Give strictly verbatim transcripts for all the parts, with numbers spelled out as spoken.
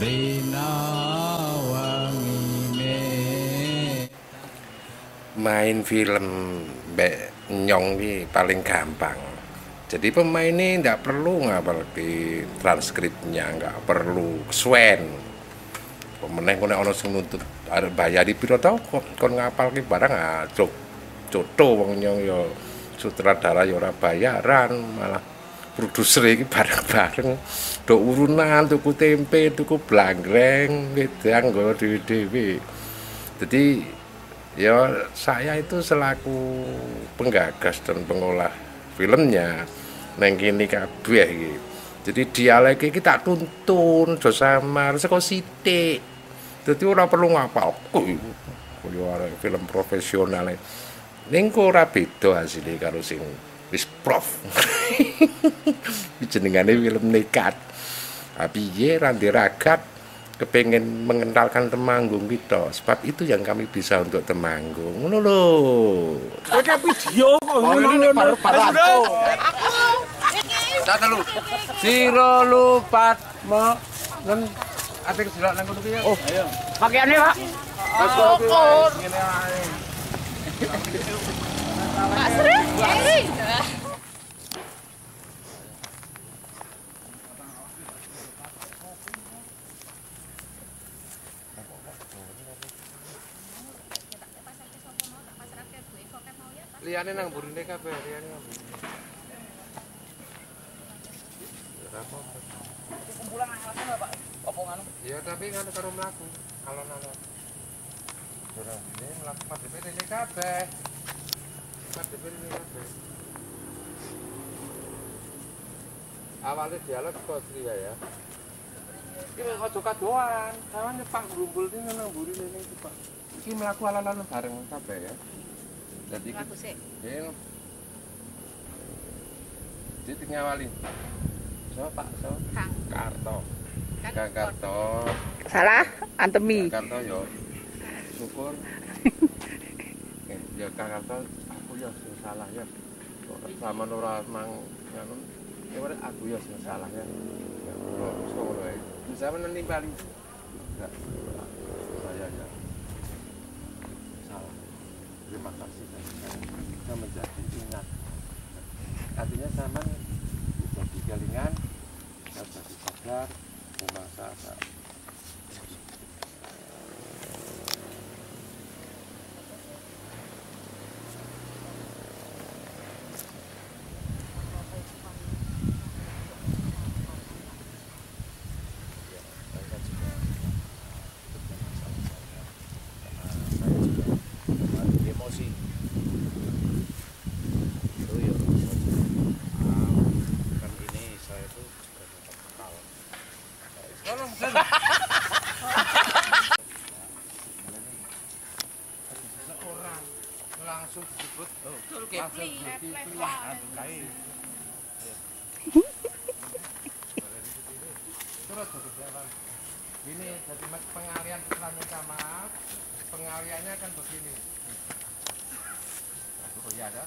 Main film Mbak Nyong ini paling gampang. Jadi pemain ini tidak perlu ngapal di transkripnya, nggak perlu swen. Pemenang kau ono sing nuntut ada bayar di piro tau kon ngapal ki barang ah cok coto wong Nyong yo sutradara yo ora bayaran malah produser iki bareng-bareng do urunan tuku tempe tuku blanggreng wedang nggo dhewe-dhewe. Jadi ya saya itu selaku penggagas dan pengolah filmnya neng kini kabeh iki. Jadi dialek iki tak tuntun do samar saka sithik. Dadi ora perlu ngapal koyo film profesional. Ning kok ora beda hasilnya karo sing wis prof. Jenengane film nekat. Tapi piye Randi Ragat kepengen mengenalkan Temanggung kita, sebab itu yang kami bisa untuk Temanggung. Ngono lho. Oke video kok ngono baru-baru. Satu lu. Siro lupat mo ngen ating silak nang kono piye? Oh, ayo. Pakaiane, Pak. Syukur. Ngene ae. Pak Sri, Sri. Liyane nang burine kabeh, liyane nang burine. Ora apa-apa. Kumpulan alasan Pak. Apa ngono? Ya tapi kan karo mlaku, alon-alon. Ora ini mlaku padhe rene kabeh. Padhe rene kabeh. Awalnya dialog kok Sri ya. Iki aja kadoan, sawane Pak grumbul iki nang burine iki Pak. Iki mlaku alon-alon bareng kabeh ya. Jadi Aku sih. Ya. Jadi ngawali. So Pak, so. Kang. Karto. Kang Karto. Salah, antemi. Kang Karto yo. Syukur. Eh, ya Kang Karto, aku ya sing salah ya. Kok sama ora mang ngono. Ya ora aku ya sing salah ya. Ya terus ngono ae. Bisa menimpali. Enggak. Saya ya. Salah. Terima kasih. Kita menjadi ingat, artinya zaman jadi kelingan, jadi sadar, memasa. Emosi. Seorang langsung disebut oh, Kepli. Terus ini jadi pengalian pesannya sama pengaliannya kan begini. Oh iya ada.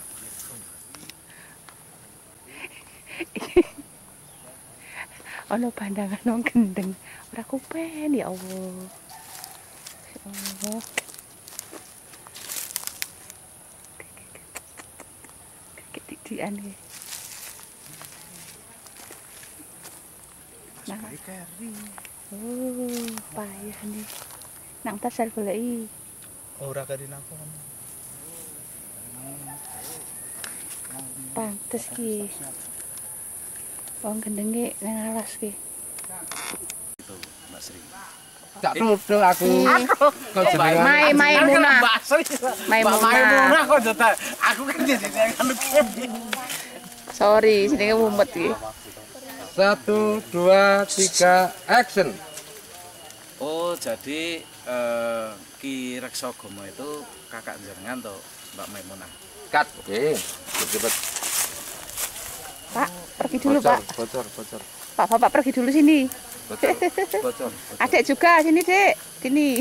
Ono pandangan nong gendeng, ora kupen ya Allah. Ya Allah. Ketidian ya. Nah, oh payah nih. Nang tas sel goleki. Ora kari napa. Pantes ki. Wong gendenge nang alas ki. Itu Mbak Sri. Tak tutul aku. Kok jenengan Mai mai munah. Mbak Sri. Mai Mbak Mai munah. munah kok jatah. Aku kan di sini kan Sorry, jenenge mumet ki. Satu, dua, tiga, action. Oh, jadi eh, Ki Reksogomo itu kakak jenengan toh, Mbak Maimunah. Cut. Oke, cepet. Pak, pergi dulu, Bocor, Pak. bocor, bocor. Pak, Bapak pergi dulu sini. Bocor, bocor. Adek juga sini, Dek. Sini.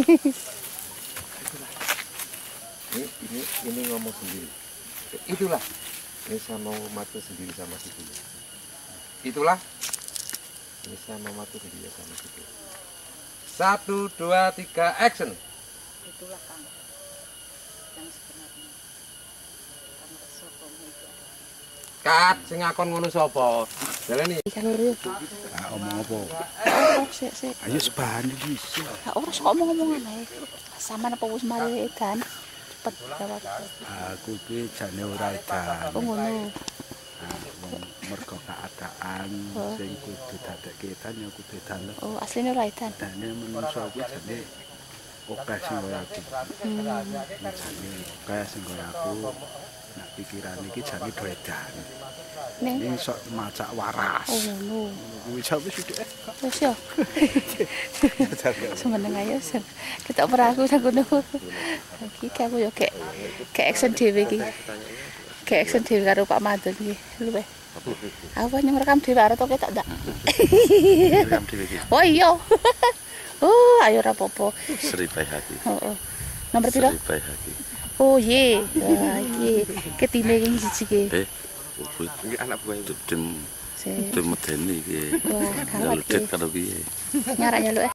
Ini, ini, ini ngomong sendiri. Itulah. Ini saya mau mati sendiri sama si Itulah. Ini saya mau mati sendiri sama si Satu, dua, tiga, action. Itulah Kang yang sebenarnya. Kang Reksogomo itu adalah. Kat, sing ngakon ngono sapa? Jalani. Jalur yuk. Ah, omong apa? Oh, sik sik. Ayo sebahan iki. Lah ora sok ngomong-ngomong ae. Sama apa wis mari edan. Cepet jawab. Aku iki jane ora edan. Oh ngono. Mergo keadaan sing kudu dadekke edan ya kudu edan. Oh, asline ora edan. Dane menungso kuwi jane oke sing kaya aku. Hmm. Jane oke sing kaya aku. Nah, pikiran iki jane do edan. Ning Ini sok macak waras. oh ngono. Kuwi sampe sithik. Wis yo. Semeneng ayo. Kita ora aku nang ngono. Iki aku yo kek kek action dhewe iki. Kek action dhewe karo Pak Madun iki. Luwe. Aku nyong rekam dhewe arep to ketok ndak? Rekam dhewe iki. Oh iya. Oh, ayo ora apa-apa. Sri Baik Hati. Heeh. Nomor piro? Sri Baik Hati. Oh ye. Wah, iki ketine iki siji iki. Eh, kuwi iki anak buah itu dem Sik. dem medeni iki. Wah, gawat Kalau det iki. karo piye? Nyarak nyaluk